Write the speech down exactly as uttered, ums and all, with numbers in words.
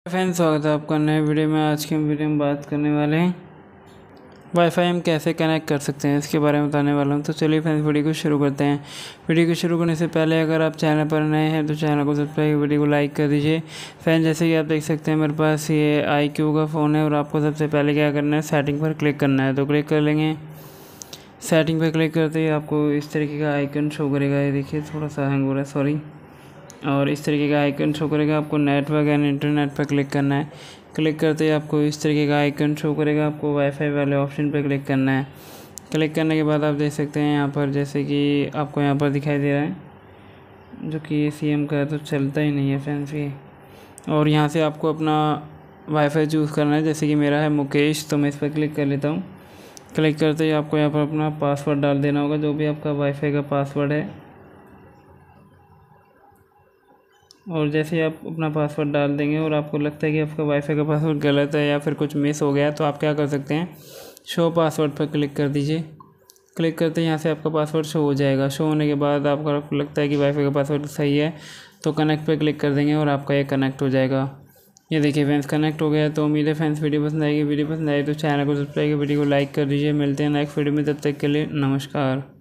Friends, स्वागत है आपका नए वीडियो में। आज की वीडियो में बात करने वाले हैं वाईफाई हम कैसे कनेक्ट कर सकते हैं, इसके बारे में बताने वाला हूं। तो चलिए फ्रेंड्स, वीडियो को शुरू करते हैं। वीडियो को शुरू करने से पहले अगर आप चैनल पर नए हैं तो चैनल को सब्सक्राइब, वीडियो को लाइक कर दीजिए। फ्रेंड्स, जैसे कि आप देख सकते हैं मेरे पास ये आई क्यू का फ़ोन है और आपको सबसे पहले क्या करना है, सेटिंग पर क्लिक करना है। तो क्लिक कर लेंगे। सेटिंग पर क्लिक करते ही आपको इस तरीके का आइकन शो करेगा। ये देखिए थोड़ा सा हैंग हो रहा है, सॉरी। और इस तरीके का आइकन शो करेगा। आपको नेटवर्क एंड इंटरनेट पर क्लिक करना है। क्लिक करते ही आपको इस तरीके का आइकन शो करेगा। आपको वाईफाई वाले ऑप्शन पर क्लिक करना है। क्लिक करने के बाद आप देख सकते हैं यहाँ पर, जैसे कि आपको यहाँ पर दिखाई दे रहा है, जो कि ये सी एम का है तो चलता ही नहीं है फ्रेंड्स ये। और यहाँ से आपको अपना वाईफाई चूज़ करना है। जैसे कि मेरा है मुकेश, तो मैं इस पर क्लिक कर लेता हूँ। क्लिक करते ही आपको यहाँ पर अपना पासवर्ड डाल देना होगा, जो भी आपका वाईफाई का पासवर्ड है। और जैसे ही आप अपना पासवर्ड डाल देंगे और आपको लगता है कि आपका वाईफाई का पासवर्ड गलत है या फिर कुछ मिस हो गया है, तो आप क्या कर सकते हैं, शो पासवर्ड पर क्लिक कर दीजिए। क्लिक करते ही यहाँ से आपका पासवर्ड शो हो जाएगा। शो होने के बाद आपको लगता है कि वाईफाई का पासवर्ड सही है, तो कनेक्ट पर क्लिक कर देंगे और आपका ये कनेक्ट हो जाएगा। ये देखिए फ्रेंड्स, कनेक्ट हो गया। तो उम्मीद है फ्रेंड्स वीडियो पसंद आएगी। वीडियो पसंद आई तो चैनल को सब्सक्राइब, वीडियो को लाइक कर दीजिए। मिलते हैं नेक्स्ट वीडियो में, तब तक के लिए नमस्कार।